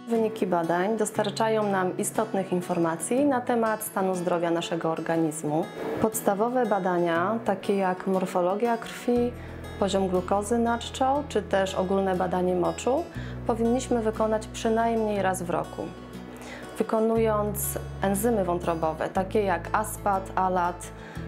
Wyniki badań dostarczają nam istotnych informacji na temat stanu zdrowia naszego organizmu. Podstawowe badania, takie jak morfologia krwi, poziom glukozy na czczo, czy też ogólne badanie moczu, powinniśmy wykonać przynajmniej raz w roku. Wykonując enzymy wątrobowe, takie jak aspat, alat,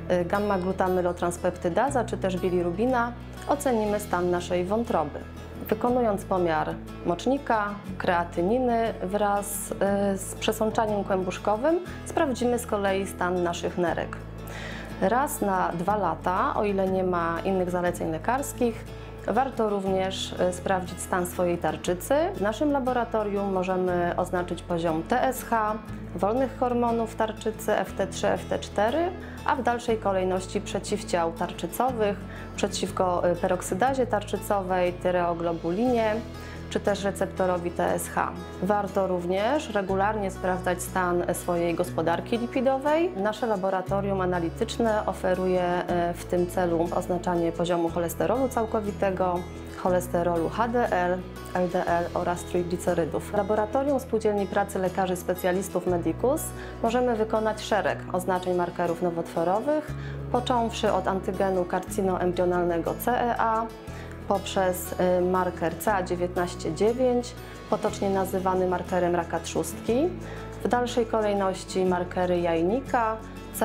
gamma-glutamylotranspeptydaza czy też bilirubina, ocenimy stan naszej wątroby. Wykonując pomiar mocznika, kreatyniny wraz z przesączaniem kłębuszkowym, sprawdzimy z kolei stan naszych nerek. Raz na 2 lata, o ile nie ma innych zaleceń lekarskich, warto również sprawdzić stan swojej tarczycy. W naszym laboratorium możemy oznaczyć poziom TSH, wolnych hormonów tarczycy FT3, FT4, a w dalszej kolejności przeciwciał tarczycowych przeciwko peroksydazie tarczycowej, tyreoglobulinie, czy też receptorowi TSH. Warto również regularnie sprawdzać stan swojej gospodarki lipidowej. Nasze laboratorium analityczne oferuje w tym celu oznaczanie poziomu cholesterolu całkowitego, cholesterolu HDL, LDL oraz trójglicerydów. W Laboratorium Spółdzielni Pracy Lekarzy Specjalistów Medicus możemy wykonać szereg oznaczeń markerów nowotworowych, począwszy od antygenu karcinoembrionalnego CEA, poprzez marker CA19-9, potocznie nazywany markerem raka trzustki. W dalszej kolejności markery jajnika,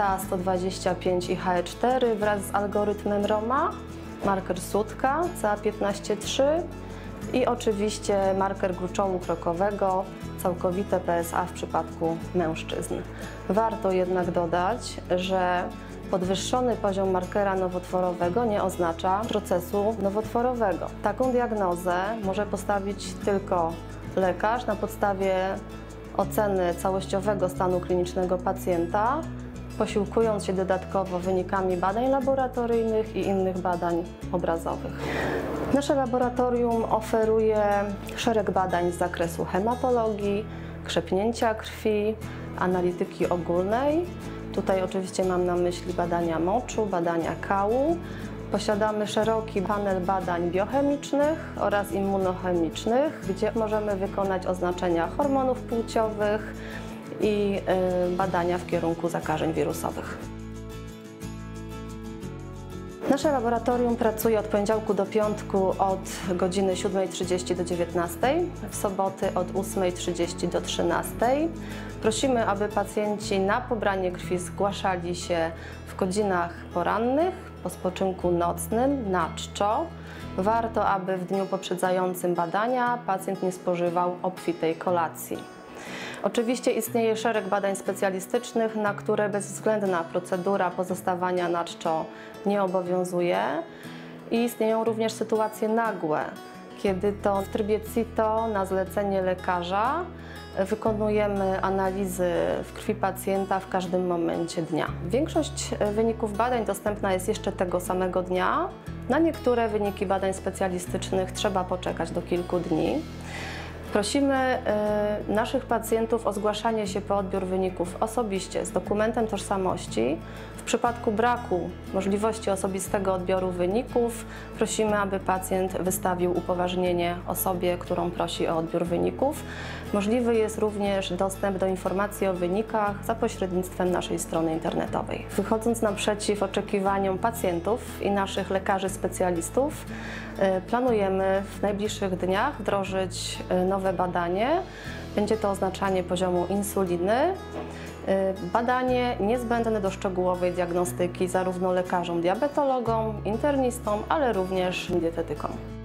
CA125 i HE4 wraz z algorytmem Roma, marker sutka CA15-3 i oczywiście marker gruczołu krokowego, całkowite PSA w przypadku mężczyzn. Warto jednak dodać, że podwyższony poziom markera nowotworowego nie oznacza procesu nowotworowego. Taką diagnozę może postawić tylko lekarz na podstawie oceny całościowego stanu klinicznego pacjenta, posiłkując się dodatkowo wynikami badań laboratoryjnych i innych badań obrazowych. Nasze laboratorium oferuje szereg badań z zakresu hematologii, krzepnięcia krwi, analityki ogólnej. Tutaj oczywiście mam na myśli badania moczu, badania kału. Posiadamy szeroki panel badań biochemicznych oraz immunochemicznych, gdzie możemy wykonać oznaczenia hormonów płciowych i badania w kierunku zakażeń wirusowych. Nasze laboratorium pracuje od poniedziałku do piątku od godziny 7:30 do 19:00, w soboty od 8:30 do 13:00. Prosimy, aby pacjenci na pobranie krwi zgłaszali się w godzinach porannych, po spoczynku nocnym, na czczo. Warto, aby w dniu poprzedzającym badania pacjent nie spożywał obfitej kolacji. Oczywiście istnieje szereg badań specjalistycznych, na które bezwzględna procedura pozostawania na czczo nie obowiązuje i istnieją również sytuacje nagłe, kiedy to w trybie CITO na zlecenie lekarza wykonujemy analizy w krwi pacjenta w każdym momencie dnia. Większość wyników badań dostępna jest jeszcze tego samego dnia. Na niektóre wyniki badań specjalistycznych trzeba poczekać do kilku dni. Prosimy naszych pacjentów o zgłaszanie się po odbiór wyników osobiście z dokumentem tożsamości. W przypadku braku możliwości osobistego odbioru wyników prosimy, aby pacjent wystawił upoważnienie osobie, którą prosi o odbiór wyników. Możliwy jest również dostęp do informacji o wynikach za pośrednictwem naszej strony internetowej. Wychodząc naprzeciw oczekiwaniom pacjentów i naszych lekarzy specjalistów, planujemy w najbliższych dniach wdrożyć nowe badanie. Będzie to oznaczanie poziomu insuliny. Badanie niezbędne do szczegółowej diagnostyki zarówno lekarzom diabetologom, internistom, ale również dietetykom.